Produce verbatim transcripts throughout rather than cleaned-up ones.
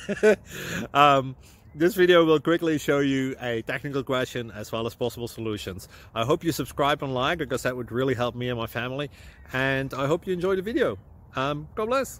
um, this video will quickly show you a technical question as well as possible solutions. I hope you subscribe and like, because that would really help me and my family. And I hope you enjoy the video. Um, God bless.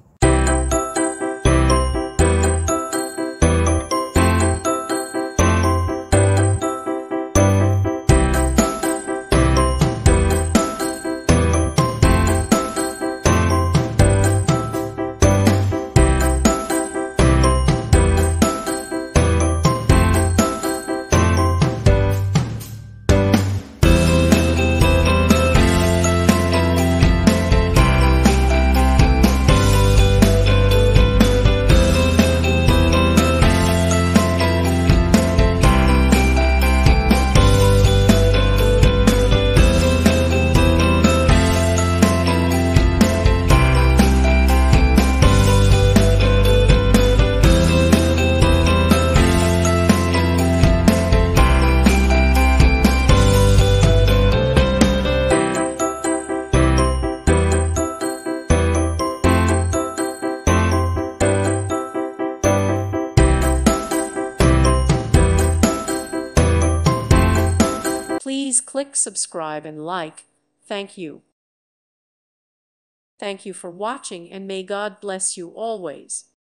Please click subscribe and like. Thank you. Thank you for watching, and may God bless you always.